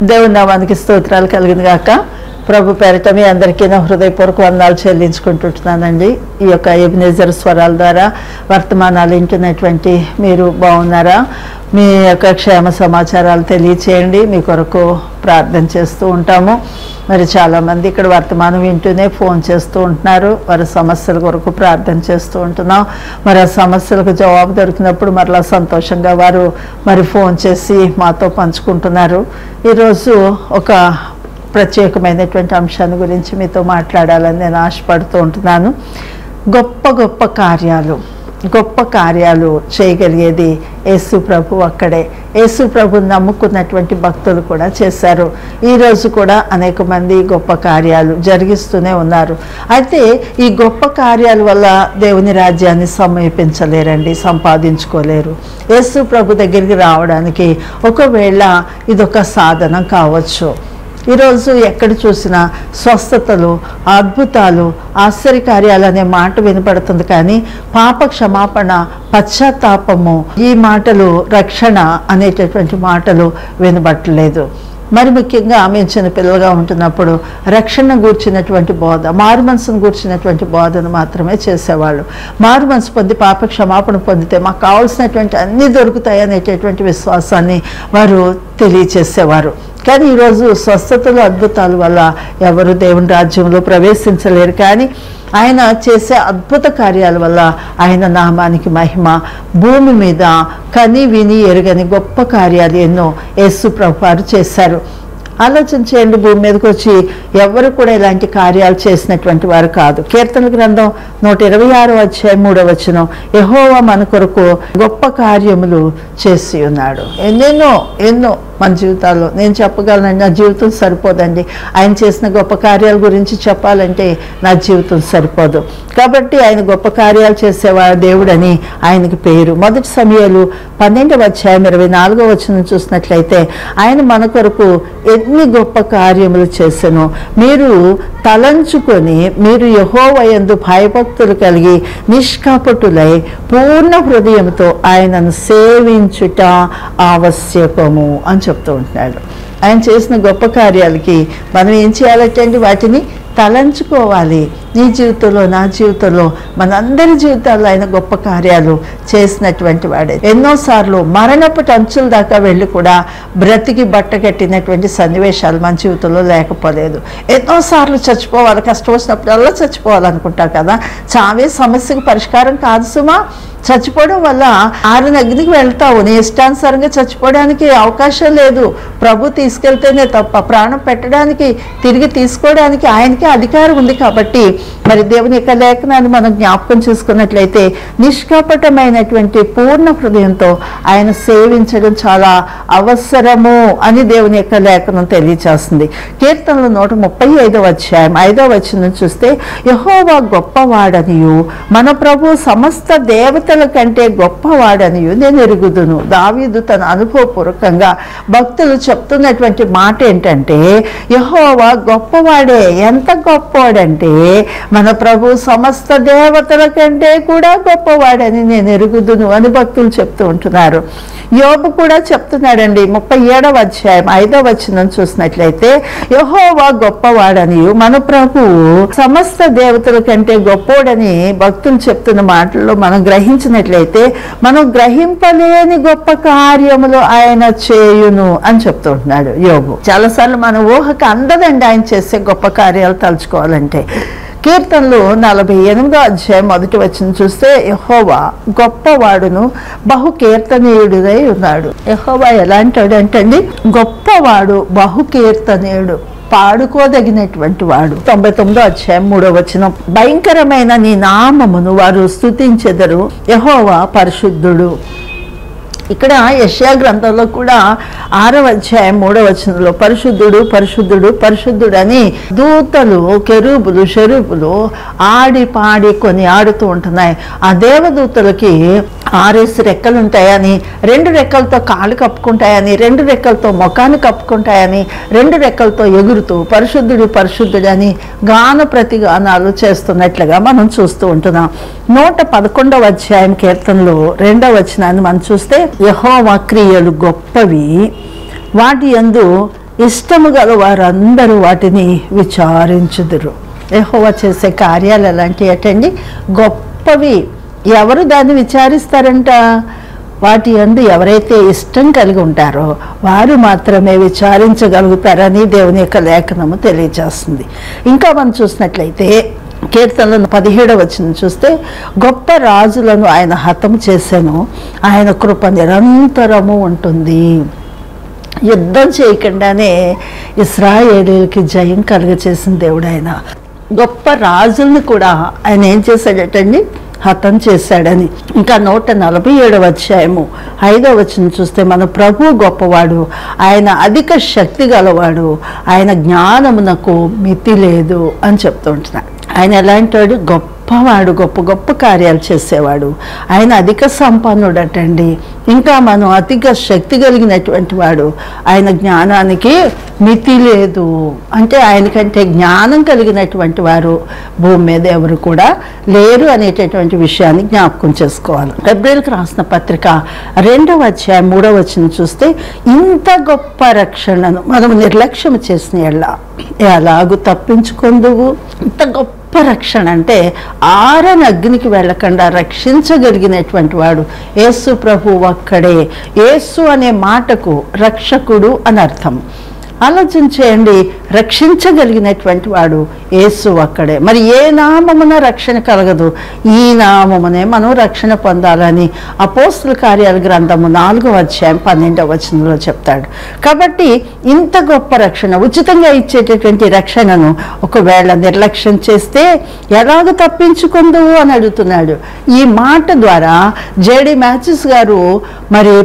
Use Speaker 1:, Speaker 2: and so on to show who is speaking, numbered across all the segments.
Speaker 1: దేవుని నామానికి స్తోత్రాలు కలిగింది గాక. ప్రభు పేరిట మీ అందరికీ నా హృదయపూర్వక వందనాలు చెల్లించుకుంటున్నానండి. ఈ యొక్క ఎబినేజర్ స్వరాల ద్వారా వర్తమానాలు వింటున్నటువంటి మీరు బాగున్నారా? మీ యొక్క క్షేమ సమాచారాలు తెలియచేయండి. మీ కొరకు ప్రార్థన చేస్తూ ఉంటాము. మరి చాలామంది ఇక్కడ వర్తమానం వింటూనే ఫోన్ చేస్తూ ఉంటున్నారు. వారి సమస్యల కొరకు ప్రార్థన చేస్తూ ఉంటున్నాం. మరి ఆ సమస్యలకు జవాబు దొరికినప్పుడు మరలా సంతోషంగా వారు మరి ఫోన్ చేసి మాతో పంచుకుంటున్నారు. ఈరోజు ఒక ప్రత్యేకమైనటువంటి అంశాన్ని గురించి మీతో మాట్లాడాలని నేను ఆశపడుతూ ఉంటున్నాను. గొప్ప కార్యాలు చేయగలిగేది యేసు ప్రభు ఒక్కడే. యేసు ప్రభుని నమ్ముకున్నటువంటి భక్తులు కూడా చేశారు. ఈరోజు కూడా అనేక మంది గొప్ప కార్యాలు జరిగిస్తూనే ఉన్నారు. అయితే ఈ గొప్ప కార్యాల వల్ల దేవుని రాజ్యాన్ని సమీపించలేరండి, సంపాదించుకోలేరు. యేసు ప్రభు దగ్గరికి రావడానికి ఒకవేళ ఇదొక సాధనం కావచ్చు. ఈరోజు ఎక్కడ చూసినా స్వస్థతలు, అద్భుతాలు, ఆశ్చర్యకార్యాలు అనే మాట వినపడుతుంది, కానీ పాప క్షమాపణ, పశ్చాత్తాపము, ఈ మాటలు, రక్షణ అనేటటువంటి మాటలు వినబట్టలేదు. మరి ముఖ్యంగా మేము చిన్న పిల్లలుగా ఉంటున్నప్పుడు రక్షణ గూర్చినటువంటి బోధ, మారు మనసును గూర్చినటువంటి బోధను మాత్రమే చేసేవాళ్ళు. మారు మనసు పొంది పాప క్షమాపణ పొందితే మాకు కావాల్సినటువంటి అన్నీ దొరుకుతాయి అనేటటువంటి విశ్వాసాన్ని వారు తెలియచేసేవారు. కానీ ఈరోజు స్వస్థతలు, అద్భుతాల వల్ల ఎవరు దేవుని రాజ్యంలో ప్రవేశించలేరు. కానీ ఆయన చేసే అద్భుత కార్యాల వల్ల ఆయన నామానికి మహిమ. భూమి మీద కని విని ఎరుగని గొప్ప కార్యాలు ఎన్నో యేసు ప్రభువారు చేశారు. ఆలోచన చేయండి, భూమి మీదకి వచ్చి ఎవరు కూడా ఇలాంటి కార్యాలు చేసినటువంటి వారు కాదు. కీర్తన గ్రంథం 126వ అధ్యాయం 3వ వచనం, యెహోవా మన కొరకు గొప్ప కార్యములు చేసి ఉన్నాడు. ఎన్నో మన జీవితాల్లో నేను చెప్పగలనండి, నా జీవితం సరిపోదండి. ఆయన చేసిన గొప్ప కార్యాల గురించి చెప్పాలంటే నా జీవితం సరిపోదు. కాబట్టి ఆయన గొప్ప కార్యాలు చేసేవాడు దేవుడని ఆయనకి పేరు. మొదటి సమూయేలు 12వ అధ్యాయం 24వ వచనం చూసినట్లయితే ఆయన మన కొరకు ఎన్ని గొప్ప కార్యములు చేసెను. మీరు తలంచుకొని మీరు యెహోవా యందు భయభక్తులు కలిగి నిష్కపటులై పూర్ణ హృదయంతో ఆయనను సేవించుట ఆవశ్యకము అని చెప్తూ ఉంటున్నాడు. ఆయన చేసిన గొప్ప కార్యాలకి మనం ఏం చేయాలంటే వాటిని తలంచుకోవాలి. నీ జీవితంలో, నా జీవితంలో, మనందరి జీవితాల్లో ఆయన గొప్ప కార్యాలు చేసినటువంటి వాడే. ఎన్నోసార్లు మరణపు అంచుల దాకా వెళ్ళి కూడా బ్రతికి బట్ట కట్టినటువంటి సన్నివేశాలు మన జీవితంలో లేకపోలేదు. ఎన్నోసార్లు చచ్చిపోవాలి, కష్టం వచ్చినప్పుడల్లా చచ్చిపోవాలనుకుంటాం కదా. చావే సమస్యకు పరిష్కారం కాదు సుమా. చచ్చిపోవడం వల్ల ఆరిన అగ్నికి వెళ్తావు. నీ ఇష్టానుసారంగా చచ్చిపోవడానికి అవకాశం లేదు. ప్రభు తీసుకెళ్తేనే తప్ప ప్రాణం పెట్టడానికి, తిరిగి తీసుకోవడానికి ఆయనకే అధికారం ఉంది. కాబట్టి మరి దేవుని యొక్క లేఖనాన్ని మనం జ్ఞాపకం చేసుకున్నట్లయితే నిష్కపటమైనటువంటి పూర్ణ హృదయంతో ఆయన సేవించడం చాలా అవసరము అని దేవుని యొక్క లేఖనం తెలియచేస్తుంది. కీర్తనలు 135వ అధ్యాయం 5వ వచనం చూస్తే, యెహోవా గొప్పవాడనియు మన ప్రభు సమస్త దేవతల కంటే గొప్పవాడనియు నేను ఎరుగుదును. దావీదు తన అనుభవపూర్వకంగా భక్తులు చెప్తున్నటువంటి మాట ఏంటంటే, యెహోవా గొప్పవాడే. ఎంత గొప్పవాడంటే మన ప్రభు సమస్త దేవతల కంటే కూడా గొప్పవాడని నేను ఎరుగుదును అని భక్తులు చెప్తూ ఉంటున్నారు. యోబు కూడా చెప్తున్నాడండి. 37వ అధ్యాయం 5వ వచనం చూసినట్లయితే, యెహోవా గొప్పవాడనియు మన ప్రభువు సమస్త దేవతల కంటే గొప్పోడని భక్తులు చెప్తున్న మాటల్లో మనం గ్రహించినట్లయితే మనం గ్రహింపలేని గొప్ప కార్యములు ఆయన చేయును అని చెప్తూ ఉంటున్నాడు యోబు. చాలాసార్లు మన ఊహకు అందదండి ఆయన చేసే గొప్ప కార్యాలు తలుచుకోవాలంటే. కీర్తనలు 48వ అధ్యాయం 1వ వచనం చూస్తే, యెహోవా గొప్పవాడును బహు కీర్తనీయుడుదై ఉన్నాడు. యెహోవా ఎలాంటాడు అంటండి, గొప్పవాడు, బహు కీర్తనీయుడు, పాడుకోదగినటువంటి వాడు. 99వ అధ్యాయం 3వ వచనం, భయంకరమైన నీ నామమును వారు స్తుతించెదరు, యెహోవా పరిశుద్ధుడు. ఇక్కడ యెషయా గ్రంథంలో కూడా 6వ అధ్యాయం 3వ వచనంలో పరిశుద్ధుడు పరిశుద్ధుడు పరిశుద్ధుడు అని దూతలు, కెరూబులు, షెరూబులు ఆడి పాడి కొని ఆడుతూ ఉంటున్నాయి. ఆ దేవదూతలకి 6 రెక్కలు ఉంటాయని, 2 రెక్కలతో కాళ్ళు కప్పుకుంటాయని, 2 రెక్కలతో ముఖాన్ని కప్పుకుంటాయని, 2 రెక్కలతో ఎగురుతూ పరిశుద్ధుడు పరిశుద్ధుడు అని గాన ప్రతిగానాలు చేస్తున్నట్లుగా మనం చూస్తూ ఉంటున్నాం. 111వ అధ్యాయం కీర్తనలో 2వ వచనాన్ని మనం చూస్తే, యెహోవా క్రియలు గొప్పవి, వాటి యందు ఇష్టము గల వారందరూ వాటిని విచారించుదురు. యెహోవా చేసే కార్యాలు ఎలాంటివి అటండి? గొప్పవి. ఎవరు దాన్ని విచారిస్తారంట? వాటి యందు ఎవరైతే ఇష్టం కలిగి ఉంటారో వారు మాత్రమే విచారించగలుగుతారని దేవుని యొక్క లేఖనము తెలియజేస్తుంది. ఇంకా మనం చూసినట్లయితే కీర్తనలను 17వ వచనం చూస్తే, గొప్ప రాజులను ఆయన హతము చేసెను, ఆయన కృప నిరంతరము ఉంటుంది. యుద్ధం చేయకుండానే ఇశ్రాయేలీయులకి జయం కలుగచేసిన దేవుడు ఆయన. గొప్ప రాజుల్ని కూడా ఆయన ఏం చేశాడటండి? హతం చేశాడని. ఇంకా 147వ అధ్యాయము 5వ వచనం చూస్తే, మన ప్రభు గొప్పవాడు, ఆయన అధిక శక్తి గలవాడు, ఆయన జ్ఞానమునకు మితి లేదు అని చెప్తూ ఉంటున్నాడు. ఆయన ఎలాంటి వాడు? గొప్పవాడు, గొప్ప గొప్ప కార్యాలు చేసేవాడు. ఆయన అధిక సంపన్నుడటండి. ఇంకా మనం అధిక శక్తి కలిగినటువంటి వాడు. ఆయన జ్ఞానానికి మితి లేదు. అంటే ఆయనకంటే జ్ఞానం కలిగినటువంటి వారు భూమి మీద ఎవరు కూడా లేరు అనేటటువంటి విషయాన్ని జ్ఞాపకం చేసుకోవాలి. హెబ్రీయులకు రాసిన పత్రిక 2వ అధ్యాయం 3వ వచనం చూస్తే, ఇంత గొప్ప రక్షణను మనం నిర్లక్ష్యం చేసిన ఎలాగూ తప్పించుకుందువు. ఇంత గొప్ప రక్షణ అంటే ఆరని అగ్నికి వెళ్ళకుండా రక్షించగలిగినటువంటి వాడు యేసు ప్రభు ఒక్కడే. యేసు అనే మాటకు రక్షకుడు అని అర్థం. ఆలోచన చేయండి, రక్షించగలిగినటువంటి వాడు యేసు ఒక్కడే. మరి ఏ నామమున రక్షణ కలగదు? ఈ నామమునే మనం రక్షణ పొందాలని అపోస్తుల కార్యాల గ్రంథము 4వ అధ్యాయం 12వ వచనంలో చెప్తాడు. కాబట్టి ఇంత గొప్ప రక్షణ, ఉచితంగా ఇచ్చేటటువంటి రక్షణను ఒకవేళ నిర్లక్ష్యం చేస్తే ఎలాగ తప్పించుకుందువు అని అడుగుతున్నాడు. ఈ మాట ద్వారా జేడి మ్యాథ్యూస్ గారు మరి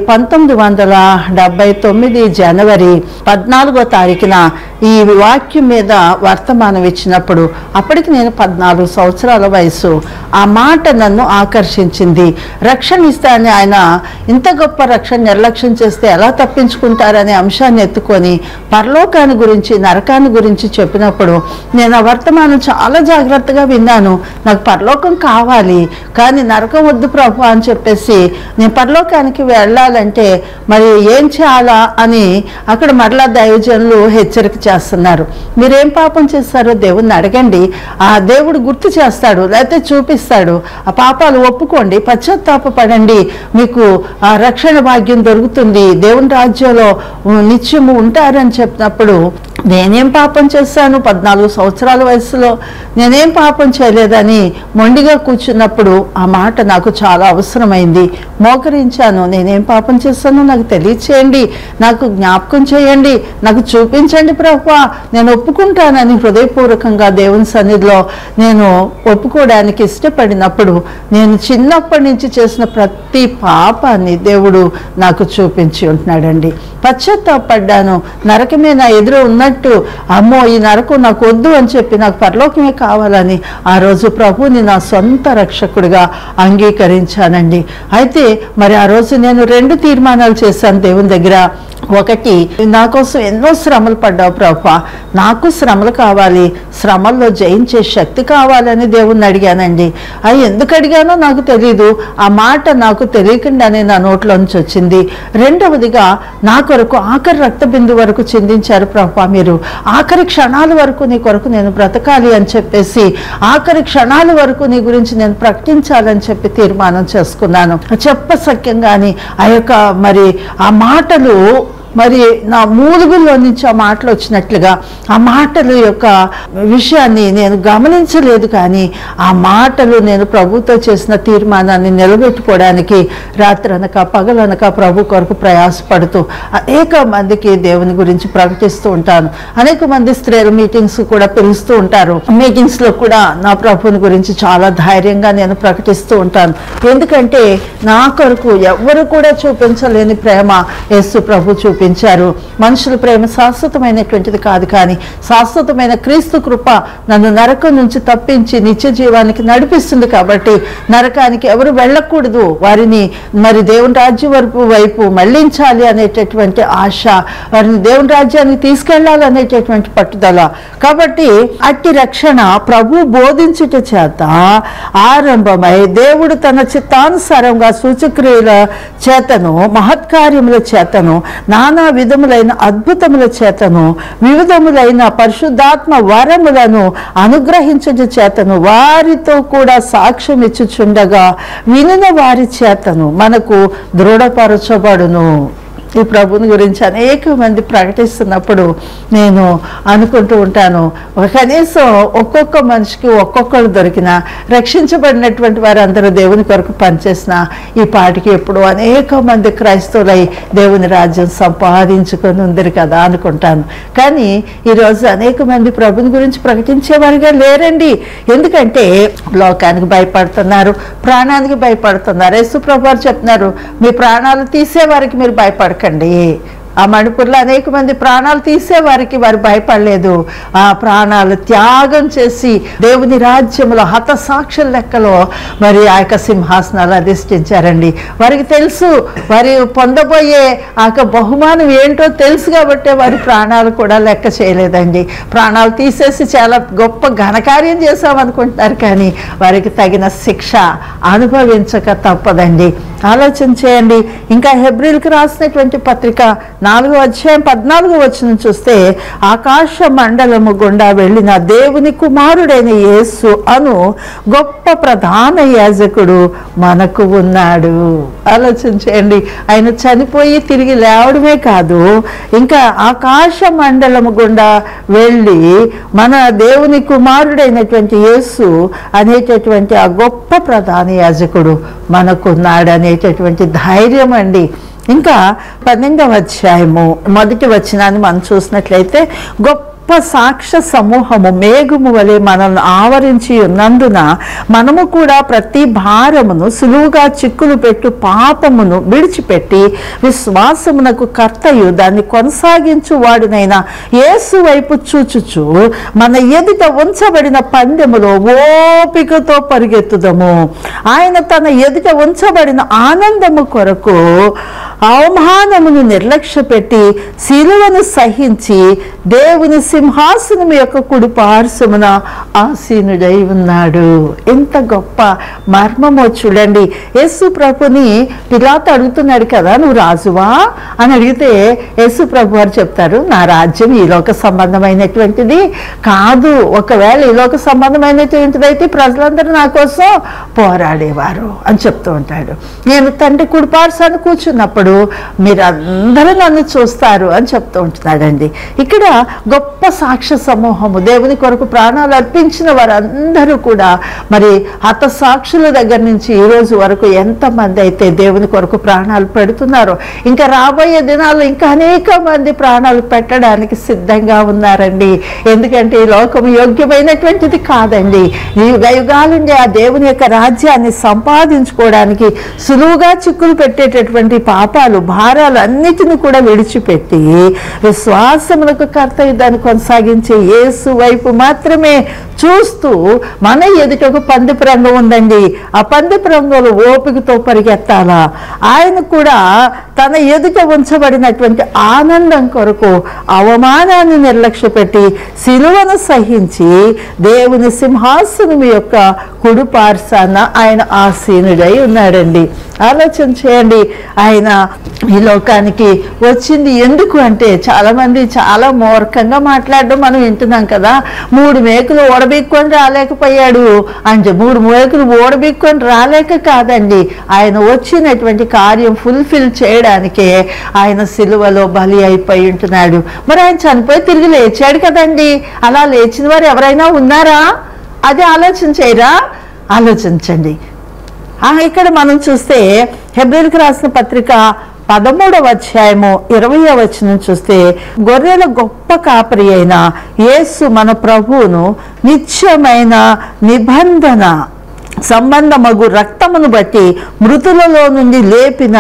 Speaker 1: 1979 జనవరి 14వ తారీఖున ఈ వాక్యం మీద వర్తమానం ఇచ్చినప్పుడు, అప్పటికి నేను 14 సంవత్సరాల వయసు. ఆ మాట నన్ను ఆకర్షించింది. రక్షణ ఇస్తానని ఆయన ఇంత గొప్ప రక్షణ నిర్లక్ష్యం చేస్తే ఎలా తప్పించుకుంటారనే అంశాన్ని ఎత్తుకొని పరలోకాన్ని గురించి, నరకాన్ని గురించి చెప్పినప్పుడు నేను ఆ వర్తమానం చాలా జాగ్రత్తగా విన్నాను. నాకు పరలోకం కావాలి, కానీ నరకం వద్దు ప్రభు అని చెప్పేసి, నేను పరలోకానికి వెళ్ళాలంటే మరి ఏం చేయాలా అని అక్కడ మరలా దైవజనులు హెచ్చరిక చేస్తున్నారు. మీరేం పాపం చేస్తారో దేవుణ్ణి అడగండి, ఆ దేవుడు గుర్తు చేస్తాడు, లేకపోతే చూపిస్తాడు. ఆ పాపాలు ఒప్పుకోండి, పశ్చాత్తాపపడండి, మీకు ఆ రక్షణ భాగ్యం దొరుకుతుంది, దేవుని రాజ్యంలో నిత్యము ఉంటారని చెప్పినప్పుడు, నేనేం పాపం చేశాను 14 సంవత్సరాల వయసులో, నేనేం పాపం చేయలేదని మొండిగా కూర్చున్నప్పుడు ఆ మాట నాకు చాలా అవసరమైంది. మోకరించాను, నేనేం పాపం చేశానో నాకు తెలియచేయండి, నాకు జ్ఞాపకం చేయండి, నాకు చూపించండి ప్రభువా, నేను ఒప్పుకుంటానని హృదయపూర్వకంగా దేవుని సన్నిధిలో నేను ఒప్పుకోవడానికి ఇష్టపడినప్పుడు, నేను చిన్నప్పటి నుంచి చేసిన ప్రతి పాపాన్ని దేవుడు నాకు చూపించి ఉంటున్నాడండి. పశ్చాత్తాపడ్డాను, నరకమే నా ఎదురు ఉన్నట్టు, అమ్మో ఈ నరకం నాకు వద్దు అని చెప్పి నాకు పరలోకమే కావాలని ఆ రోజు ప్రభువుని నా సొంత రక్షకుడిగా అంగీకరించానండి. అయితే మరి ఆ రోజు నేను 2 తీర్మానాలు చేశాను దేవుని దగ్గర. ఒకటి, నా కోసం ఎన్నో శ్రమలు పడ్డావు ప్రభువా, నాకు శ్రమలు కావాలి, శ్రమల్లో జయించే శక్తి కావాలని దేవుణ్ణి అడిగానండి. అవి ఎందుకు అడిగానో నాకు తెలీదు, ఆ మాట నాకు తెలియకుండానే నా నోట్లోంచి వచ్చింది. రెండవదిగా, నా కొరకు ఆఖరి రక్త బిందు వరకు చిందించారు ప్రభువా మీరు, ఆఖరి క్షణాల వరకు నీ కొరకు నేను బ్రతకాలి అని చెప్పేసి, ఆఖరి క్షణాల వరకు నీ గురించి నేను ప్రకటించాలని చెప్పి తీర్మానం చేసుకున్నాను. చెప్పసక్యంగాని ఆ యొక్క మరి ఆ మాటలు మరి నా మూలుగుల్లో నుంచి ఆ మాటలు వచ్చినట్లుగా, ఆ మాటల యొక్క విషయాన్ని నేను గమనించలేదు. కానీ ఆ మాటలు నేను ప్రభుతో చేసిన తీర్మానాన్ని నిలబెట్టుకోవడానికి రాత్రనక పగలనక ప్రభు కొరకు ప్రయాసపడుతూ అనేక మందికి దేవుని గురించి ప్రకటిస్తూ ఉంటాను. అనేక మంది స్త్రీల మీటింగ్స్ కూడా పిలుస్తూ ఉంటారు. మీటింగ్స్లో కూడా నా ప్రభుని గురించి చాలా ధైర్యంగా నేను ప్రకటిస్తూ ఉంటాను. ఎందుకంటే నా కొరకు ఎవరు కూడా చూపించలేని ప్రేమ యేసు ప్రభు చూపించారు. మనుషుల ప్రేమ శాశ్వతమైనటువంటిది కాదు, కానీ శాశ్వతమైన క్రీస్తు కృప నన్ను నరకం నుంచి తప్పించి నిత్య జీవానికి నడిపిస్తుంది. కాబట్టి నరకానికి ఎవరు వెళ్ళకూడదు, వారిని మరి దేవుని రాజ్యం వైపు మళ్లించాలి అనేటటువంటి ఆశ, వారిని దేవుని రాజ్యానికి తీసుకెళ్లాలనేటటువంటి పట్టుదల. కాబట్టి అట్టి రక్షణ ప్రభు బోధించుట చేత ఆరంభమై దేవుడు తన చిత్తానుసారంగా సూచక్రియల చేతను మహత్కార్యముల చేతను నా నానా విధములైన అద్భుతముల చేతను వివిధములైన పరిశుద్ధాత్మ వరములను అనుగ్రహించుట చేతను వారితో కూడా సాక్ష్యం ఇచ్చుచుండగా వినిన వారి చేతను మనకు దృఢపరచబడును. ఈ ప్రభుని గురించి అనేక మంది ప్రకటిస్తున్నప్పుడు నేను అనుకుంటూ ఉంటాను, కనీసం ఒక్కొక్క మనిషికి ఒక్కొక్కరు దొరికిన రక్షించబడినటువంటి వారందరూ దేవుని కొరకు పనిచేసిన ఈ పాటికి ఎప్పుడు అనేక మంది క్రైస్తవులై దేవుని రాజ్యం సంపాదించుకొని ఉంది కదా అనుకుంటాను. కానీ ఈరోజు అనేక మంది ప్రభుని గురించి ప్రకటించేవారిగా లేరండి. ఎందుకంటే లోకానికి భయపడుతున్నారు, ప్రాణానికి భయపడుతున్నారు. యేసు ప్రభు వారు చెప్తున్నారు, మీ ప్రాణాలు తీసేవారికి మీరు భయపడకండి. ఆ మణిపూర్లో అనేక మంది ప్రాణాలు తీసేవారికి వారు భయపడలేదు. ఆ ప్రాణాలు త్యాగం చేసి దేవుని రాజ్యంలో హతసాక్షుల లెక్కలో మరి ఆ యొక్క సింహాసనాలు అధిష్ఠించారండి. వారికి తెలుసు వారి పొందబోయే ఆ యొక్క బహుమానం ఏంటో తెలుసు కాబట్టి వారి ప్రాణాలు కూడా లెక్క చేయలేదండి. ప్రాణాలు తీసేసి చాలా గొప్ప ఘనకార్యం చేశామనుకుంటున్నారు, కానీ వారికి తగిన శిక్ష అనుభవించక తప్పదండి. ఆలోచన చేయండి. ఇంకా హెబ్రీలకు రాసినటువంటి పత్రిక 4వ అధ్యాయం 14వ వచనం చూస్తే, ఆకాశ మండలము గుండా వెళ్ళిన దేవుని కుమారుడైన యేసు అను గొప్ప ప్రధాన యాజకుడు మనకు ఉన్నాడు. ఆలోచన చేయండి. ఆయన చనిపోయి తిరిగి లేవడమే కాదు, ఇంకా ఆకాశ మండలము గుండా వెళ్ళి మన దేవుని కుమారుడైనటువంటి యేసు అనేటటువంటి ఆ గొప్ప ప్రధాన యాజకుడు మనకున్నాడు అనేటటువంటి ధైర్యం అండి. ఇంకా 12వ అధ్యాయము 1వ వచనాన్ని మనం చూసినట్లయితే, గొప్ప సాక్ష్య సమూహము మేఘము వలె మనల్ని ఆవరించి ఉన్నందున మనము కూడా ప్రతి భారమును సులువుగా చిక్కులు పెట్టు పాపమును విడిచిపెట్టి విశ్వాసమునకు కర్తయు దాన్ని కొనసాగించు వాడునైన యేసు వైపు చూచుచు మన ఎదుట ఉంచబడిన పందెములో ఓపికతో పరిగెత్తుదము. ఆయన తన ఎదుట ఉంచబడిన ఆనందము కొరకు అవమానమును నిర్లక్ష్య పెట్టి శిలువను సహించి దేవుని సింహాసనం యొక్క కుడి పార్శ్వమున ఆసీనుడై ఉన్నాడు. ఎంత గొప్ప మర్మమో చూడండి. యేసు ప్రభుని పిలాతు అడుగుతున్నాడు కదా, నువ్వు రాజువా అని అడిగితే యేసు ప్రభు వారు చెప్తారు, నా రాజ్యం ఈ లోక సంబంధమైనటువంటిది కాదు. ఒకవేళ ఈ లోక సంబంధమైనటువంటిది అయితే ప్రజలందరూ నా కోసం పోరాడేవారు అని చెప్తూ ఉంటాడు. నేను తండ్రి కుడి పార్శ్వాన కూర్చున్నప్పుడు మీరందరూ నన్ను చూస్తారు అని చెప్తూ ఉంటున్నాడండి. ఇక్కడ గొప్ప సాక్ష్య సమూహము దేవుని కొరకు ప్రాణాలు అర్పించిన వారందరూ కూడా మరి హతసాక్షుల దగ్గర నుంచి ఈ రోజు వరకు ఎంతమంది అయితే దేవుని కొరకు ప్రాణాలు పెడుతున్నారో, ఇంకా రాబోయే దినాల్లో ఇంకా అనేక మంది ప్రాణాలు పెట్టడానికి సిద్ధంగా ఉన్నారండి. ఎందుకంటే ఈ లోకం యోగ్యమైనటువంటిది కాదండి. యుగాలుండి ఆ దేవుని యొక్క రాజ్యాన్ని సంపాదించుకోవడానికి సులువుగా చిక్కులు పెట్టేటటువంటి పాపాలు భారాలు అన్నిటిని కూడా విడిచిపెట్టి విశ్వాసములకు కర్తయ్య దాన్ని కొనసాగించే యేసు వైపు మాత్రమే చూస్తూ మన ఎదుట ఒక పందెపు రంగం ఉందండి. ఆ పందెపు రంగంలో ఓపికతో పరిగెత్తాలా. ఆయన కూడా తన ఎదుట ఉంచబడినటువంటి ఆనందం కొరకు అవమానాన్ని నిర్లక్ష్య పెట్టి శిలువను సహించి దేవుని సింహాసనం యొక్క కుడి పార్శ్వాన ఆయన ఆసీనుడై ఉన్నాడండి. ఆలోచన చేయండి. ఆయన ఈ లోకానికి వచ్చింది ఎందుకు అంటే, చాలామంది చాలా మూర్ఖంగా మాట్లాడడం మనం వింటున్నాం కదా. 3 మేకులు ఓడబిక్కొని రాలేకపోయాడు అంటే 3 మేకులు ఓడబిక్కొని రాలేక కాదండి, ఆయన వచ్చినటువంటి కార్యం ఫుల్ఫిల్ చేయడానికే ఆయన సిలువలో బలి అయిపోయి ఉంటున్నాడు. మరి ఆయన చనిపోయి తిరిగి లేచాడు కదండి. అలా లేచిన వారు ఎవరైనా ఉన్నారా? అది ఆలోచన చేయరా? ఆలోచించండి. ఇక్కడ మనం చూస్తే హెబ్రీలకు రాసిన పత్రిక 13వ అధ్యాయము 20వ వచనం చూస్తే, గొర్రెల గొప్ప కాపరి అయిన యేసు మన ప్రభువును నిత్యమైన నిబంధన సంబంధమగు రక్తమును బట్టి మృతులలో నుండి లేపిన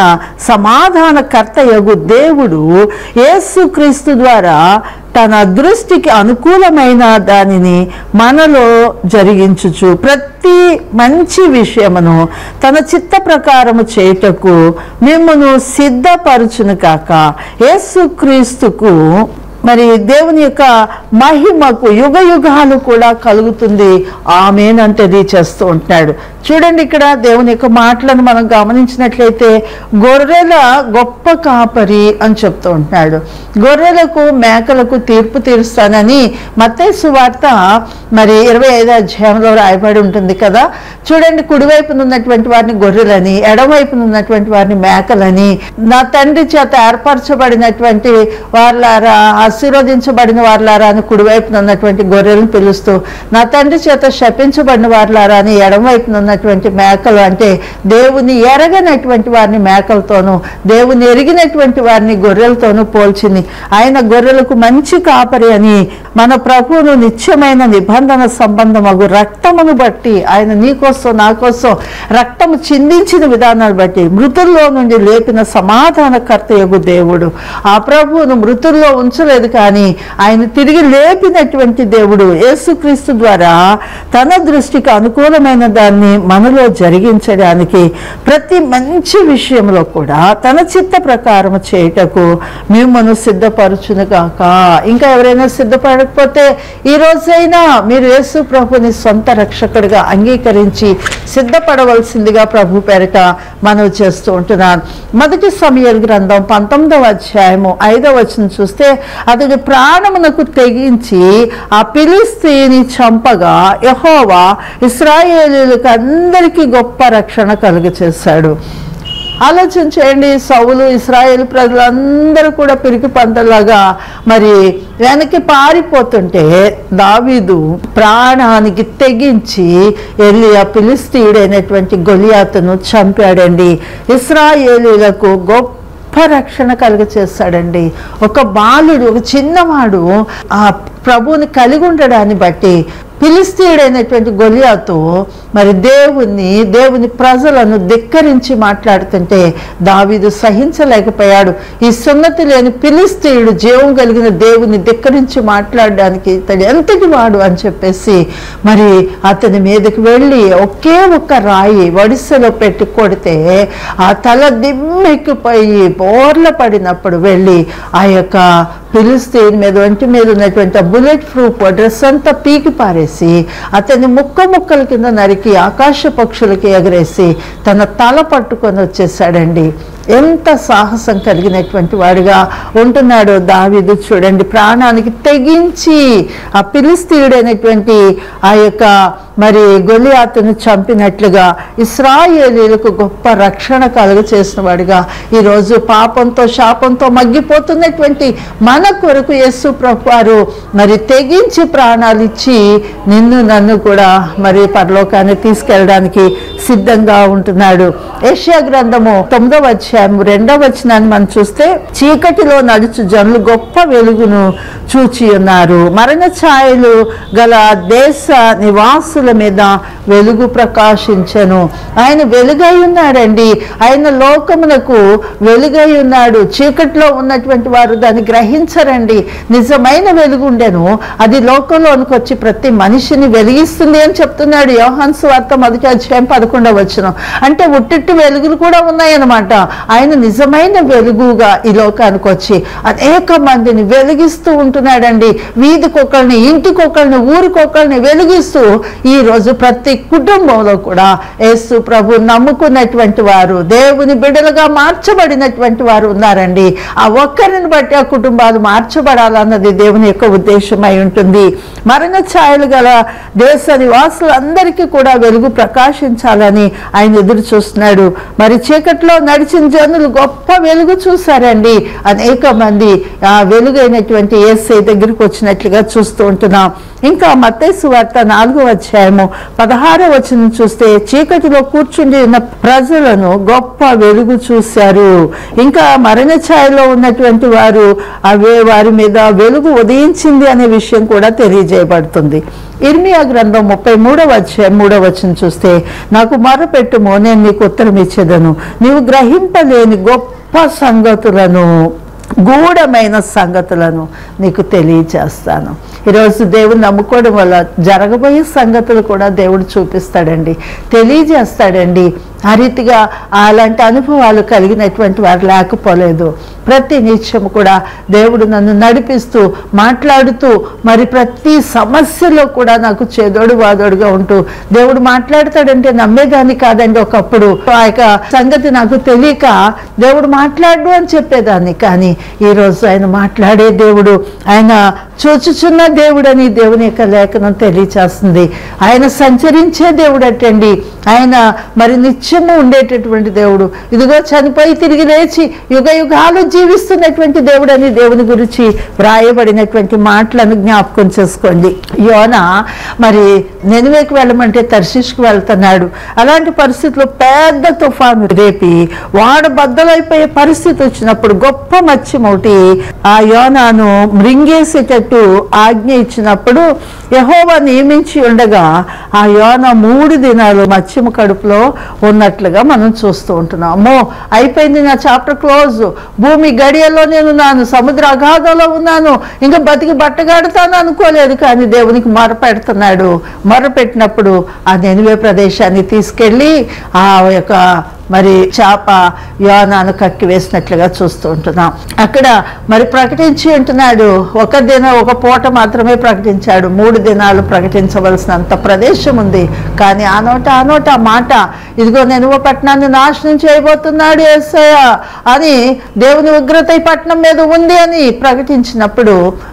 Speaker 1: సమాధానకర్తయగు దేవుడు యేసుక్రీస్తు ద్వారా తన దృష్టికి అనుకూలమైన దానిని మనలో జరిగించుచు ప్రతి మంచి విషయమును తన చిత్త ప్రకారము చేయుటకు మిమ్మును సిద్ధపరచును కాక యేసుక్రీస్తుకు మరి దేవుని యొక్క మహిమకు యుగ యుగాలు కూడా కలుగుతుంది ఆమేన్ తెలియచేస్తూ ఉంటున్నాడు. చూడండి, ఇక్కడ దేవుని యొక్క మాటలను మనం గమనించినట్లయితే గొర్రెల గొప్ప కాపరి అని చెప్తూ ఉంటున్నాడు. గొర్రెలకు మేకలకు తీర్పు తీరుస్తానని మత్తయి సువార్త మరి 25వ అధ్యాయంలో రాయబడి ఉంటుంది కదా. చూడండి, కుడివైపున ఉన్నటువంటి వారిని గొర్రెలని, ఎడమవైపున ఉన్నటువంటి వారిని మేకలని, నా తండ్రి చేత ఏర్పరచబడినటువంటి వారులారా, ఆశీర్వదించబడిన వారులారా అని కుడివైపున ఉన్నటువంటి గొర్రెలను పిలుస్తూ, నా తండ్రి చేత శపించబడిన వారులారా అని ఎడమవైపున ఉన్నటువంటి మేకలు, అంటే దేవుని ఎరగనటువంటి వారిని మేకలతోనూ, దేవుని ఎరిగినటువంటి వారిని గొర్రెలతోనూ పోల్చింది. ఆయన గొర్రెలకు మంచి కాపరి అని మన ప్రభువును నిత్యమైన నిబంధన సంబంధమగు రక్తమును బట్టి, ఆయన నీ కోసం నా కోసం రక్తము చిందించిన విధానాన్ని బట్టి మృతుల్లో నుండి లేపిన సమాధానకర్త యగు దేవుడు. ఆ ప్రభువును మృతుల్లో ఉంచలేదు, కానీ ఆయన తిరిగి లేపినటువంటి దేవుడు యేసుక్రీస్తు ద్వారా తన దృష్టికి అనుకూలమైన దాన్ని మనలో జరిగించడానికి, ప్రతి మంచి విషయంలో కూడా తన చిత్త ప్రకారం చేయుటకు మిమ్మల్ని సిద్ధపరచును గాక. ఇంకా ఎవరైనా సిద్ధపడకపోతే ఈ రోజైనా మీరు యేసు ప్రభుని సొంత రక్షకుడిగా అంగీకరించి సిద్ధపడవలసిందిగా ప్రభు పేరిట మనవి చేస్తూ ఉంటున్నాను. మొదటి సమూయేలు గ్రంథం 19వ అధ్యాయము 5వ వచనం చూస్తే, అతడు ప్రాణమునకు తెగించి ఆ ఫిలిష్తీయుని చంపగా యెహోవా ఇశ్రాయేలీయులకు అందరికీ గొప్ప రక్షణ కలుగచేశాడు. ఆలోచన చేయండి, సౌలు ఇశ్రాయేలు ప్రజలందరూ కూడా పిరికి పంటలాగా మరి వెనక్కి పారిపోతుంటే దావీదు ప్రాణానికి తెగించి వెళ్ళి ఆ ఫిలిష్తీయుడైనటువంటి గొలియాతును చంపాడండి. ఇశ్రాయేలీయులకు గొప్ప రక్షణ కలుగచేస్తాడండి. ఒక బాలుడు, ఒక చిన్నవాడు ఆ ప్రభువుని కలిగి ఉండడాన్ని బట్టి ఫిలిష్తీయుడైనటువంటి గొలియాతు మరి దేవుని ప్రజలను ధిక్కరించి మాట్లాడుతుంటే దావీదు సహించలేకపోయాడు. ఈ సున్నతి లేని ఫిలిష్తీయుడు జీవం కలిగిన దేవుని ధిక్కరించి మాట్లాడడానికి ఇతడు ఎంతటి వాడు అని చెప్పేసి మరి అతని మీదకి వెళ్ళి ఒకే ఒక్క రాయి వడిసెలో పెట్టి కొడితే ఆ తల దిమ్మెక్కిపోయి బోర్ల పడినప్పుడు వెళ్ళి ఆ యొక్క ఫిలిష్తీయుని మీద, ఒంటి మీద ఉన్నటువంటి బుల్లెట్ ప్రూఫ్ డ్రెస్ అంతా పీకి పారేసి అతన్ని ముక్కల కింద నరికి ఆకాశ పక్షులకి ఎగరేసి తన తల పట్టుకొని వచ్చేసాడండి. ఎంత సాహసం కలిగినటువంటి వాడిగా ఉంటున్నాడో దావీదు చూడండి. ప్రాణానికి తెగించి ఆ ఫిలిష్తీయుడైనటువంటి ఆ యొక్క మరి గొలియాతును చంపినట్లుగా ఇశ్రాయేలీయులకు గొప్ప రక్షణ కలుగ చేసిన వాడిగా ఈరోజు పాపంతో శాపంతో మగ్గిపోతున్నటువంటి మన కొరకు యేసు ప్రభువారు మరి తెగించి ప్రాణాలు ఇచ్చి నిన్ను నన్ను కూడా మరి పరలోకాన్ని తీసుకెళ్ళడానికి సిద్ధంగా ఉంటున్నాడు. యెషయా గ్రంథము 9వ అధ్యాయం 2వ వచనాన్ని మనం చూస్తే, చీకటిలో నడుచు జనులు గొప్ప వెలుగును చూచి ఉన్నారు, మరణ ఛాయలు గల దేశ నివాసుల మీద వెలుగు ప్రకాశించెను. ఆయన వెలుగై ఉన్నాడండి. ఆయన లోకమునకు వెలుగై ఉన్నాడు. చీకటిలో ఉన్నటువంటి వారు దాన్ని గ్రహించరండి. నిజమైన వెలుగు ఉండెను, అది లోకంలోనికి వచ్చి ప్రతి మనిషిని వెలిగిస్తుంది అని చెప్తున్నాడు యోహాను సువార్త 1వ అధ్యాయం 11వ వచనం. అంటే ఉట్టిట్టు వెలుగులు కూడా ఉన్నాయన్నమాట. ఆయన నిజమైన వెలుగుగా ఈ లోకానికి వచ్చి అనేక మందిని వెలిగిస్తూ ఉంటున్నాడండి. వీధికొకరిని, ఇంటికొకరిని, ఊరికొకరిని వెలిగిస్తూ ఈరోజు ప్రతి కుటుంబంలో కూడా యేసు ప్రభు నమ్ముకున్నటువంటి వారు, దేవుని బిడ్డలుగా మార్చబడినటువంటి వారు ఉన్నారండి. ఆ ఒక్కరిని బట్టి ఆ కుటుంబాలు మార్చబడాలన్నది దేవుని యొక్క ఉద్దేశమై ఉంటుంది. మరణ ఛాయలు గల దేశ నివాసులందరికీ కూడా వెలుగు ప్రకాశించాలని ఆయన ఎదురు చూస్తున్నాడు. మరి చీకట్లో నడిచిన జనులు గొప్ప వెలుగు చూశారండి. అనేక మంది ఆ వెలుగైనటువంటి యేసయ్య దగ్గరికి వచ్చినట్లుగా చూస్తూ ఉంటున్నాం. ఇంకా మత్తయి సువార్త 4వ అధ్యాయము 16వ వచనం చూస్తే, చీకటిలో కూర్చుండి ఉన్న ప్రజలను గొప్ప వెలుగు చూశారు. ఇంకా మరణ ఛాయలో ఉన్నటువంటి వారు వారి మీద వెలుగు ఉదయించింది అనే విషయం కూడా తెలియజేయబడుతుంది. ఇర్మియా గ్రంథం 33వ అధ్యాయం 3వ వచనం చూస్తే, నాకు మొరపెట్టుము, నేను నీకు ఉత్తరం ఇచ్చేదను, నీవు గ్రహింపలేని గొప్ప సంగతులను, గూఢమైన సంగతులను నీకు తెలియచేస్తాను. ఈరోజు దేవుని నమ్ముకోవడం వల్ల జరగబోయే సంగతులు కూడా దేవుడు చూపిస్తాడండి, తెలియజేస్తాడండి. ఆ రీతిగా అలాంటి అనుభవాలు కలిగినటువంటి వారు లేకపోలేదు. ప్రతి నిత్యము కూడా దేవుడు నన్ను నడిపిస్తూ మాట్లాడుతూ మరి ప్రతి సమస్యలో కూడా నాకు చేదోడు వాదోడుగా ఉంటూ దేవుడు మాట్లాడతాడంటే నమ్మేదాన్ని కాదండి. ఒకప్పుడు ఆ యొక్క సంగతి నాకు తెలియక దేవుడు మాట్లాడు అని చెప్పేదాన్ని. కానీ ఈరోజు ఆయన మాట్లాడే దేవుడు, ఆయన చూచుచున్న దేవుడని దేవుని యొక్క లేఖనం తెలియచేస్తుంది. ఆయన సంచరించే దేవుడు అటండి. ఆయన మరి నిత్యము ఉండేటటువంటి దేవుడు. ఇదిగో చనిపోయి తిరిగి లేచి యుగ యుగాలు జీవిస్తున్నటువంటి దేవుడు అని దేవుని గురించి వ్రాయబడినటువంటి మాటలను జ్ఞాపకం చేసుకోండి. యోనా మరి నినివేకి వెళ్ళమంటే తర్షీష్కి వెళ్తున్నాడు. అలాంటి పరిస్థితుల్లో పెద్ద తుఫాను రేపి వాడ బద్దలైపోయే పరిస్థితి వచ్చినప్పుడు గొప్ప మత్స్యం ఒకటి ఆ యోనాను మృంగేసేటట్టు ఆజ్ఞ ఇచ్చినప్పుడు యెహోవా నియమించి ఉండగా ఆ యోనా 3 దినాలు మత్స్యము కడుపులో ఉన్నట్లుగా మనం చూస్తూ ఉంటున్నాం. అమ్మో అయిపోయింది, నా చాప్టర్ క్లోజ్, భూమి గడియల్లో నేనున్నాను, సముద్ర అగాధంలో ఉన్నాను, ఇంకా బతికి బట్టగాడుతాను అనుకోలేదు. కానీ దేవునికి మొరపెడుతున్నాడు. మొరపెట్టినప్పుడు ఆ నినివే ప్రదేశాన్ని తీసుకెళ్ళి ఆ యొక్క మరి చేప యోనాను కక్కి వేసినట్లుగా చూస్తూ ఉంటున్నాం. అక్కడ మరి ప్రకటించి ఉంటున్నాడు. ఒక పూట మాత్రమే ప్రకటించాడు. 3 దినాలు ప్రకటించవలసినంత ప్రదేశం ఉంది. కానీ ఆ నోట ఆ మాట, ఇదిగో నినివే పట్టణాన్ని నాశనం చేయబోతున్నాడు యేసయ్య అని, దేవుని ఉగ్రత ఈ పట్టణం మీద ఉంది అని ప్రకటించినప్పుడు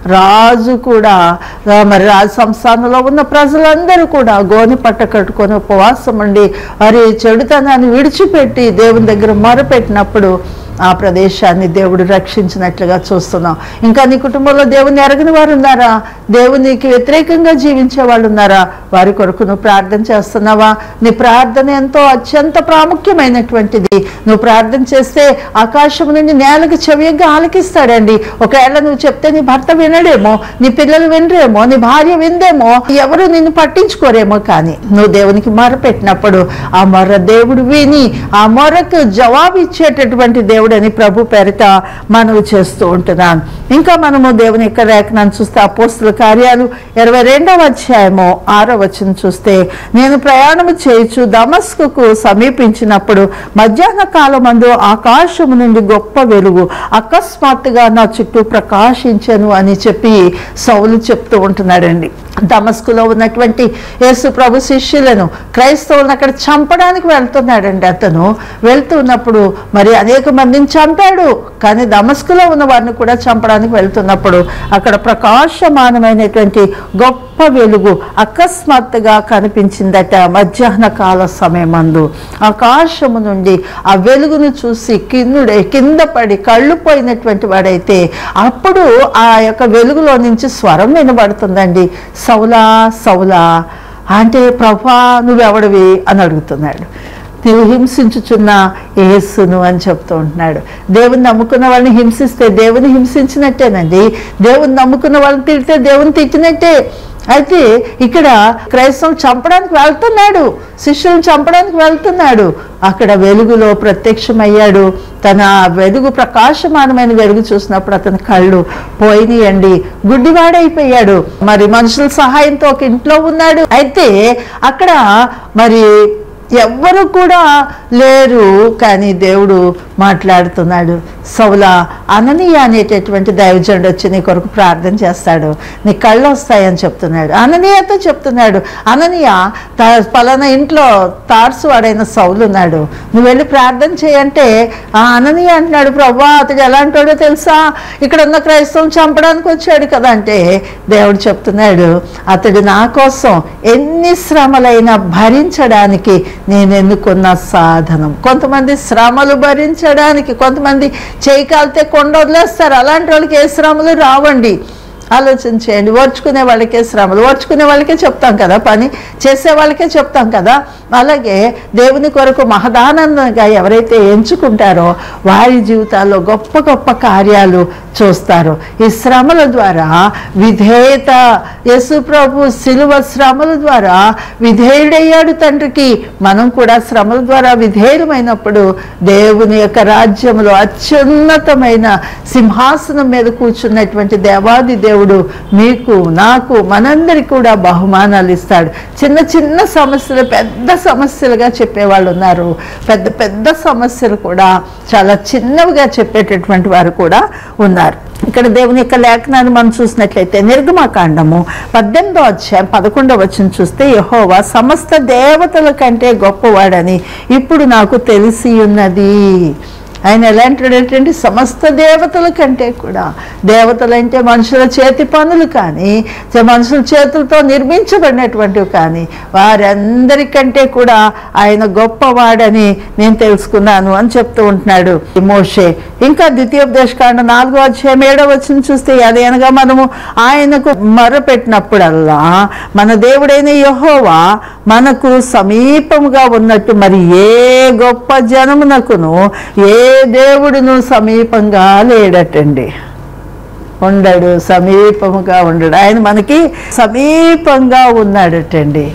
Speaker 1: రాజు కూడా మరి రాజు సంస్థానంలో ఉన్న ప్రజలందరూ కూడా గోని పట్ట కట్టుకొని ఉపవాసం ఉండి మరి చెడుతనాన్ని విడిచిపెట్టి దేవుని దగ్గర మొరపెట్టినప్పుడు ఆ ప్రదేశాన్ని దేవుడు రక్షించినట్లుగా చూస్తున్నాం. ఇంకా నీ కుటుంబంలో దేవుని ఎరగని వారు ఉన్నారా? దేవునికి వ్యతిరేకంగా జీవించే వాళ్ళు ఉన్నారా? వారి కొరకు నువ్వు ప్రార్థన చేస్తున్నావా? నీ ప్రార్థన ఎంతో అత్యంత ప్రాముఖ్యమైనటువంటిది. నువ్వు ప్రార్థన చేస్తే ఆకాశం నుండి నేలకు చెవిగా ఆలకిస్తాడండి. ఒకవేళ నువ్వు చెప్తే నీ భర్త వినడేమో, నీ పిల్లలు వినరేమో, నీ భార్య విందేమో, ఎవరు నిన్ను పట్టించుకోరేమో. కానీ నువ్వు దేవునికి మొరపెట్టినప్పుడు ఆ మొర దేవుడు విని ఆ మొరకు జవాబు ఇచ్చేటటువంటి దేవుడు అని ప్రభు పేరిట మనవి చేస్తూ ఉంటున్నాను. ఇంకా మనము దేవుని యొక్క లేఖనాన్ని చూస్తే అపోస్తల కార్యాలు 22వ అధ్యాయము 6వ వచనం చూస్తే, నేను ప్రయాణము చేయుచు దమస్కుకు సమీపించినప్పుడు మధ్యాహ్న కాలమందు ఆకాశము నుండి గొప్ప వెలుగు అకస్మాత్తుగా నా చుట్టూ ప్రకాశించెను అని చెప్పి సౌలు చెప్తూ ఉంటున్నాడండి. దమస్కులో ఉన్నటువంటి యేసు ప్రభు శిష్యులను, క్రైస్తవులను అక్కడ చంపడానికి వెళ్తున్నాడండి. అతను వెళ్తున్నప్పుడు మరి అనేక మందిని చంపాడు. కానీ దమస్కులో ఉన్న వారిని కూడా చంపడానికి వెళ్తున్నప్పుడు అక్కడ ప్రకాశమానమైనటువంటి గొప్ప వెలుగు అకస్మాత్తుగా కనిపించిందట. మధ్యాహ్న కాల సమయమందు ఆకాశము నుండి ఆ వెలుగును చూసి కింద పడి కళ్ళు పోయినటువంటి వాడైతే అప్పుడు ఆ యొక్క వెలుగులో నుంచి స్వరం వినబడుతుందండి, సౌలా సౌలా అంటే ప్రభా నువ్వెవడివి అని అడుగుతున్నాడు. నువ్వు హింసించుచున్న యేసును అని చెప్తూ ఉంటున్నాడు. దేవుని నమ్ముకున్న వాళ్ళని హింసిస్తే దేవుని హింసించినట్టేనండి. దేవుని నమ్ముకున్న వాళ్ళని తిడితే దేవుని తిట్టినట్టే. అయితే ఇక్కడ క్రైస్తవులు చంపడానికి వెళ్తున్నాడు, శిష్యులను చంపడానికి వెళ్తున్నాడు. అక్కడ వెలుగులో ప్రత్యక్షమయ్యాడు. తన వెలుగు ప్రకాశమానమైన వెలుగు చూసినప్పుడు అతని కళ్ళు పోయినాయండి, గుడ్డివాడైపోయాడు. మరి మనుషుల సహాయంతో ఒక ఇంట్లో ఉన్నాడు. అయితే అక్కడ మరి ఎవ్వరు కూడా లేరు. కానీ దేవుడు మాట్లాడుతున్నాడు. సౌలా, అననీయ అనేటటువంటి దైవజనుడు వచ్చి నీ కొరకు ప్రార్థన చేస్తాడు, నీ కళ్ళు వస్తాయని చెప్తున్నాడు. అననీయతో చెప్తున్నాడు, అననీయ పలానా ఇంట్లో తార్సు వాడైన సౌలు ఉన్నాడు, నువ్వు వెళ్ళి ప్రార్థన చేయంటే ఆ అననీయ అంటున్నాడు, ప్రభా అతడు ఎలాంటి వాడో తెలుసా, ఇక్కడ ఉన్న క్రైస్తవం చంపడానికి వచ్చాడు కదా అంటే దేవుడు చెప్తున్నాడు, అతడు నా కోసం ఎన్ని శ్రమలైనా భరించడానికి నేను ఎన్నుకున్న సాధనం. కొంతమంది శ్రమలు భరించడానికి, కొంతమంది చేయి కాలితే కొండ వదిలేస్తారు. అలాంటి వాళ్ళకి ఏ శ్రమలు రావండి. ఆలోచన చేయండి. ఓర్చుకునే వాళ్ళకే శ్రమలు, ఓర్చుకునే వాళ్ళకే చెప్తాం కదా, పని చేసే వాళ్ళకే చెప్తాం కదా. అలాగే దేవుని కొరకు మహదానందంగా ఎవరైతే ఎంచుకుంటారో వారి జీవితాల్లో గొప్ప గొప్ప కార్యాలు చూస్తారు. ఈ శ్రమల ద్వారా విధేయత, యేసు ప్రభు శిలువ శ్రమల ద్వారా విధేయుడయ్యాడు తండ్రికి. మనం కూడా శ్రమల ద్వారా విధేయులమైనప్పుడు దేవుని యొక్క రాజ్యంలో అత్యున్నతమైన సింహాసనం మీద కూర్చున్నటువంటి దేవాది దేవుడు దేవుడు మీకు నాకు మనందరికి కూడా బహుమానాలు ఇస్తాడు. చిన్న చిన్న సమస్యలు పెద్ద సమస్యలుగా చెప్పేవాళ్ళు ఉన్నారు, పెద్ద పెద్ద సమస్యలు కూడా చాలా చిన్నవిగా చెప్పేటటువంటి వారు కూడా ఉన్నారు. ఇక్కడ దేవుని యొక్క లేఖనాన్ని మనం చూసినట్లయితే నిర్గమకాండము 18వ అధ్యాయం 11వ వచనం చూస్తే, యెహోవా సమస్త దేవతల కంటే గొప్పవాడని ఇప్పుడు నాకు తెలిసి ఉన్నది. ఆయన ఎలాంటి సమస్త దేవతల కంటే కూడా, దేవతలంటే మనుషుల చేతి పనులు కానీ మనుషుల చేతులతో నిర్మించబడినటువంటివి కానీ వారందరికంటే కూడా ఆయన గొప్పవాడని నేను తెలుసుకున్నాను అని చెప్తూ ఉంటున్నాడు మోషే. ఇంకా ద్వితీయోపదేశకాండం 4వ అధ్యాయం 7వ వచనం చూస్తే, అది అనగా మనము ఆయనకు మొర్రపెట్టినప్పుడల్లా మన దేవుడైన యెహోవా మనకు సమీపముగా ఉన్నట్టు మరి ఏ గొప్ప జనమునకును ఏ దేవుడును సమీపంగా లేడటండి. ఉండడు, సమీపముగా ఉండడు. ఆయన మనకి సమీపంగా ఉన్నాడటండి.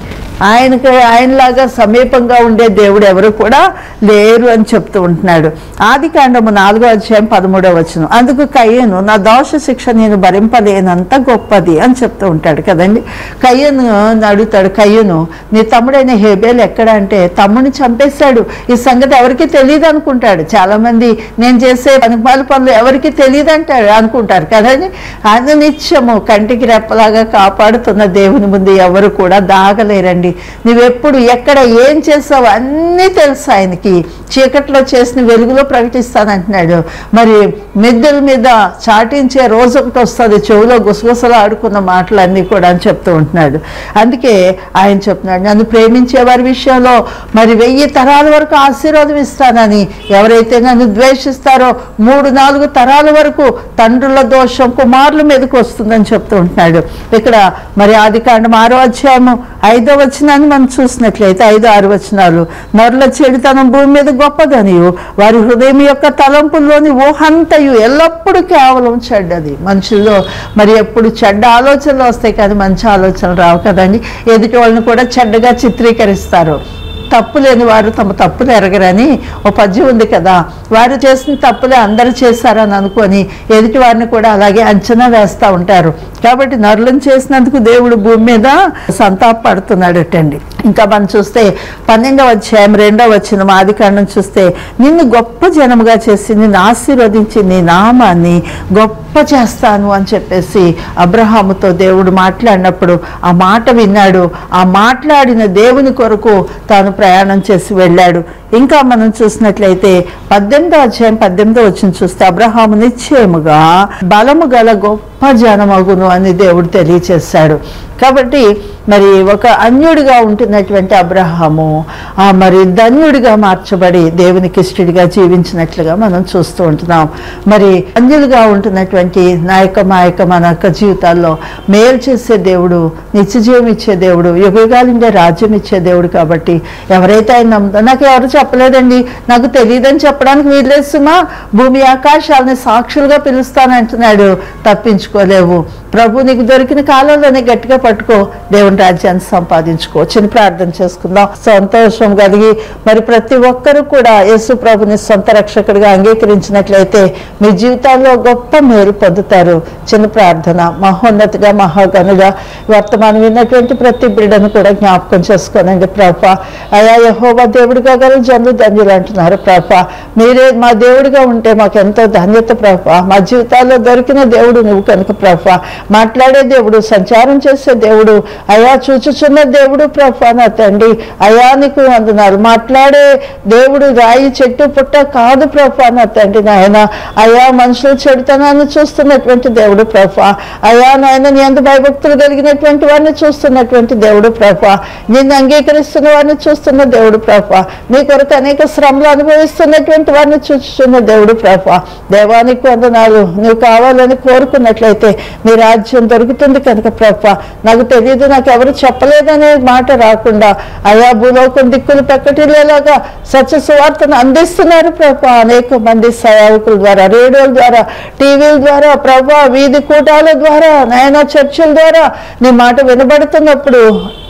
Speaker 1: ఆయనలాగా సమీపంగా ఉండే దేవుడు ఎవరు కూడా లేరు అని చెప్తూ ఉంటున్నాడు. ఆదికాండము 4వ అధ్యాయం 13వ వచనం, అందుకు కయ్యను నా దోష శిక్ష నేను భరింపలేనంత గొప్పది అని చెప్తూ ఉంటాడు కదండి. కయ్యను అడుగుతాడు, కయ్యను నీ తమ్ముడైన హేబేలు ఎక్కడ అంటే, తమ్ముడిని చంపేశాడు, ఈ సంగతి ఎవరికి తెలియదు అనుకుంటాడు. చాలామంది నేను చేసే పనిపాల పనులు ఎవరికి తెలియదు అంటాడు అనుకుంటారు కదండి. అది నిత్యము కంటికి రెప్పలాగా కాపాడుతున్న దేవుని ముందు ఎవరు కూడా దాగలేరండి. నువ్వెప్పుడు ఎక్కడ ఏం చేసావు అన్నీ తెలుసు ఆయనకి. చీకట్లో చేసిన వెలుగులో ప్రకటిస్తానంటున్నాడు. మరి మిద్దెల మీద చాటించే రోజు ఒకటి వస్తుంది, చెవులో గుసగుసలు ఆడుకున్న మాటలన్నీ కూడా అని చెప్తూ ఉంటున్నాడు. అందుకే ఆయన చెప్తున్నాడు, నన్ను ప్రేమించే వారి విషయంలో మరి 1000 తరాల వరకు ఆశీర్వాదం ఇస్తానని. ఎవరైతే నన్ను ద్వేషిస్తారో 3-4 తరాల వరకు తండ్రుల దోషం కుమారుల మీదకి వస్తుందని చెప్తూ ఉంటున్నాడు. ఇక్కడ మరి ఆదికాండం 6వ అధ్యాయము 5వ వచనాన్ని మనం చూసినట్లయితే 5-6 వచనాలు, నరుల చెడుతనం భూమి మీద గొప్పదనియు వారి హృదయం యొక్క తలంపుల్లోని ఊహంతయు ఎల్లప్పుడూ కేవలం చెడ్డది. మనుషుల్లో మరి ఎప్పుడు చెడ్డ ఆలోచనలు వస్తాయి కానీ మంచి ఆలోచనలు రావు కదండి. ఎదుటి వాళ్ళని కూడా చెడ్డగా చిత్రీకరిస్తారు. తప్పు లేని వారు తమ తప్పులు ఎరగరని ఓ పద్యం ఉంది కదా. వారు చేసిన తప్పులే అందరూ చేశారని అనుకొని ఎదుటి వారిని కూడా అలాగే అంచనా వేస్తూ ఉంటారు. కాబట్టి నరులను చేసినందుకు దేవుడు భూమి మీద సంతాపడుతున్నాడటండి. ఇంకా మనం చూస్తే 12వ అధ్యాయం 2వ వచనం ఆదికాండం చూస్తే, నిన్ను గొప్ప జనముగా చేసి నిన్ను ఆశీర్వదించి నీ నామాన్ని గొప్ప చేస్తాను అని చెప్పేసి అబ్రహాముతో దేవుడు మాట్లాడినప్పుడు ఆ మాట విన్నాడు. ఆ మాట్లాడిన దేవుని కొరకు తాను ప్రయాణం చేసి వెళ్ళాడు. ఇంకా మనం చూసినట్లయితే 18వ అధ్యాయం 18వ వచనం చూస్తే, అబ్రహాము నిశ్చయముగా బలము గల గొప్ప జనమగును అని దేవుడు తెలియచేశాడు. కాబట్టి మరి ఒక అన్యుడిగా ఉంటున్నటువంటి అబ్రహాము మరి ధన్యుడిగా మార్చబడి దేవునికి ఇష్టడిగా జీవించినట్లుగా మనం చూస్తూ ఉంటున్నాం. మరి అన్యులుగా ఉంటున్నటువంటి మా యొక్క జీవితాల్లో మేలు చేసే దేవుడు, నిత్యజీవం ఇచ్చే దేవుడు, యుగయుగాలుండే రాజ్యం ఇచ్చే దేవుడు. కాబట్టి ఎవరైతే ఆయన నమ్ముతారో, నాకు ఎవరు చెప్పలేదండి, నాకు తెలియదని చెప్పడానికి వీల్లేదు సుమా, భూమి ఆకాశాలని సాక్షులుగా పిలుస్తానంటున్నాడు, తప్పించుకోలేవు. ప్రభు నీకు దొరికిన కాలంలోనే గట్టిగా పట్టుకో, దేవుని రాజ్యాన్ని సంపాదించుకో. చిన్న ప్రార్థన చేసుకుందాం. సంతోషం కలిగి మరి ప్రతి ఒక్కరూ కూడా యేసు ప్రభుని సొంత రక్షకుడిగా అంగీకరించినట్లయితే మీ జీవితాల్లో గొప్ప మేలు పొందుతారు. చిన్న ప్రార్థన. మహోన్నతిగా మహాగనుగా వర్తమానం విన్నటువంటి ప్రతి బిడ్డను కూడా జ్ఞాపకం చేసుకోనండి ప్రభా. అయా యెహోవా దేవుడిగా గల జనులు ధన్యులు అంటున్నారు ప్రభా. మీరే మా దేవుడిగా ఉంటే మాకు ఎంతో ధన్యత ప్రభా. మా జీవితాల్లో దొరికిన దేవుడు నువ్వు కనుక ప్రభా. మాట్లాడే దేవుడు, సంచారం చేసే దేవుడు, అయా చూచుచున్న దేవుడు ప్రభా. నా తండ్రి అయా నీకు వందనాలు. మాట్లాడే దేవుడు రాయి చెట్టు పుట్ట కాదు ప్రభా. నా తండ్రి నాయన అయా మనుషులు చెడుతనాన్ని చూస్తున్నటువంటి దేవుడు ప్రభా. అయా నాయన నీ అందు భయభక్తులు కలిగినటువంటి వారిని చూస్తున్నటువంటి దేవుడు ప్రభా. నిన్ను అంగీకరిస్తున్న వారిని చూస్తున్న దేవుడు ప్రభా. నీ కొరకు అనేక శ్రమలు అనుభవిస్తున్నటువంటి వారిని చూచుచున్న దేవుడు ప్రభా. దేవానికి వందనాలు. నువ్వు కావాలని కోరుకున్నట్లయితే నీ రాజ్యం దొరుకుతుంది కనుక ప్రభా. నాకు తెలియదు, నాకు ఎవరు చెప్పలేదనే మాట రాకుండా అయా భూలోకం దిక్కులు పెక్కటిల్లేలాగా సత్య సువార్తను అందిస్తున్నారు ప్రభా. అనేక మంది సేవకుల ద్వారా, రేడియోల ద్వారా, టీవీల ద్వారా ప్రభా, వీధి కూటాల ద్వారా, నాయన చర్చిల ద్వారా నీ మాట వినబడుతున్నప్పుడు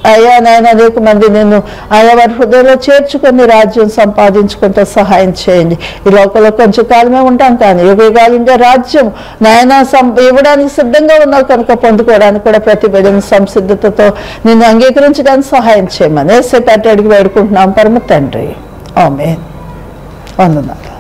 Speaker 1: అయ్యా నాయన అనేక మంది నేను ఆయా వారి హృదయంలో చేర్చుకొని రాజ్యం సంపాదించుకుంటూ సహాయం చేయండి. ఈ లోకంలో కొంచెం కాలమే ఉంటాం, కానీ యుగాలు ఉండే రాజ్యం నాయన ఇవ్వడానికి సిద్ధంగా ఉన్నావు కనుక పొందుకోవడానికి కూడా ప్రతి బిడ్డను సంసిద్ధతతో నిన్ను అంగీకరించడానికి సహాయం చేయమని యేసయ్య పేరిట అడిగి వేడుకుంటున్నాం పరమ తండ్రి. ఆమేన్. వందనాలు.